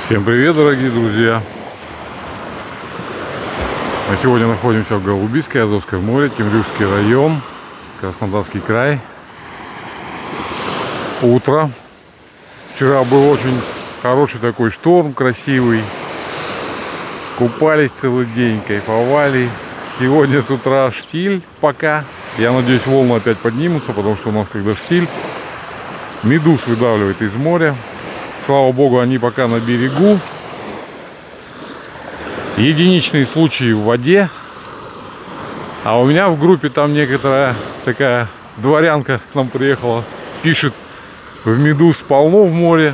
Всем привет, дорогие друзья! Мы сегодня находимся в Голубийской, Азовском море, Темрюкский район, Краснодарский край. Утро. Вчера был очень хороший такой шторм, красивый. Купались целый день, кайфовали. Сегодня с утра штиль пока. Я надеюсь, волны опять поднимутся, потому что у нас, когда штиль, медуз выдавливает из моря. Слава богу, они пока на берегу. Единичные случаи в воде. А у меня в группе там некоторая такая дворянка к нам приехала, пишет: в медуз полно в море.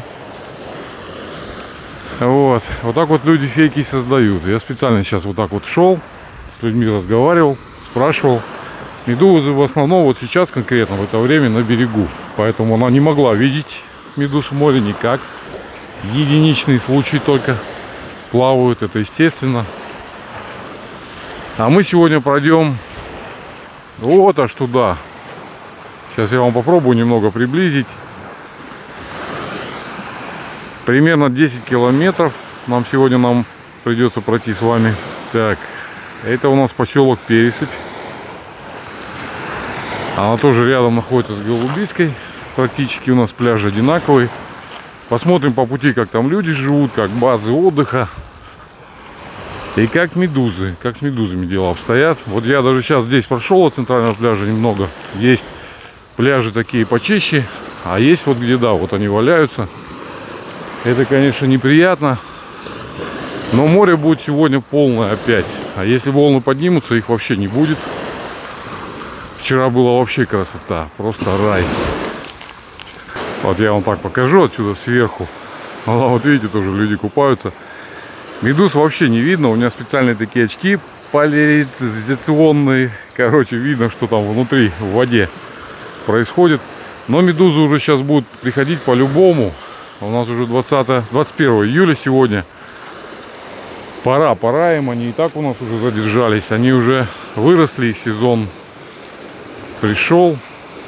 Вот так вот люди фейки создают. Я специально сейчас вот так вот шел, с людьми разговаривал, спрашивал. Медузы в основном вот сейчас конкретно в это время на берегу. Поэтому она не могла видеть медуз в море никак. Единичные случаи только плавают, это естественно. А мы сегодня пройдем вот аж туда. Сейчас я вам попробую немного приблизить. Примерно 10 километров нам придется пройти с вами. Так, это у нас поселок Пересыпь. Она тоже рядом находится с Голубийской. Практически у нас пляж одинаковый. Посмотрим по пути, как там люди живут, как базы отдыха. И как с медузами дела обстоят. Вот я даже сейчас здесь прошел от центрального пляжа немного. Есть пляжи такие почище, а есть вот где, да, вот они валяются. Это, конечно, неприятно. Но море будет сегодня полное опять. А если волны поднимутся, их вообще не будет. Вчера была вообще красота, просто рай. Вот я вам так покажу отсюда сверху. Вот видите, тоже люди купаются. Медуз вообще не видно. У меня специальные такие очки поляризационные. Короче, видно, что там внутри в воде происходит. Но медузы уже сейчас будут приходить по-любому. У нас уже 21 июля сегодня. Пора им. Они и так у нас уже задержались. Они уже выросли, их сезон пришел.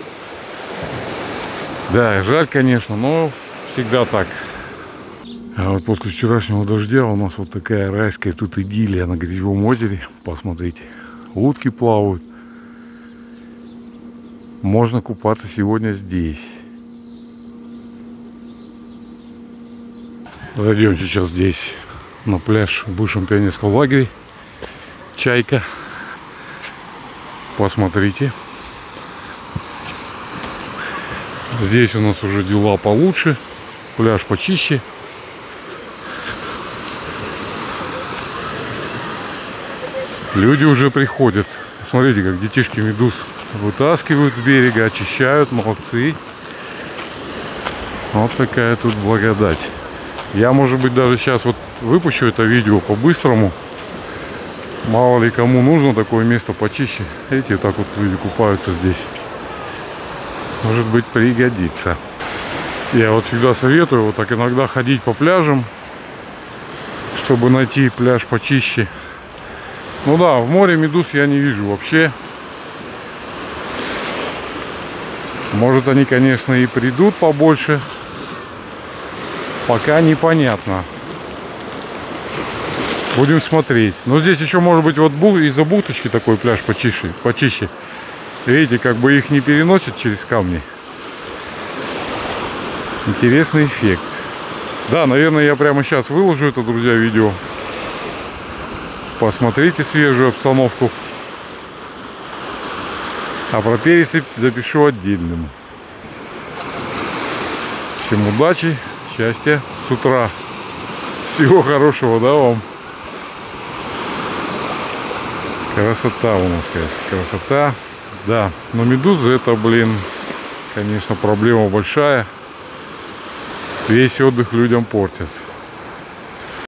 Да, жаль, конечно, но всегда так. А вот после вчерашнего дождя у нас вот такая райская тут идиллия на Грязевом озере. Посмотрите, утки плавают. Можно купаться сегодня здесь. Зайдем сейчас здесь на пляж в бывшем пионерском лагере Чайка. Посмотрите. Здесь у нас уже дела получше, пляж почище. Люди уже приходят. Смотрите, как детишки медуз вытаскивают с берега, очищают, молодцы. Вот такая тут благодать. Я, может быть, даже сейчас вот выпущу это видео по-быстрому. Мало ли кому нужно такое место почище. Видите, так вот люди купаются здесь. Может быть, пригодится. Я вот всегда советую вот так иногда ходить по пляжам, чтобы найти пляж почище. Ну да, в море медуз я не вижу вообще. Может, они, конечно, и придут побольше. Пока непонятно. Будем смотреть. Но здесь еще может быть вот из-за бухточки такой пляж почище. Видите, как бы их не переносит через камни. Интересный эффект. Да, наверное, я прямо сейчас выложу это, друзья, видео. Посмотрите свежую обстановку. А про Пересыпь запишу отдельным. Всем удачи, счастья с утра. Всего хорошего, да, вам? Красота у нас, конечно, красота. Да, но медузы это, конечно, проблема большая. Весь отдых людям портят.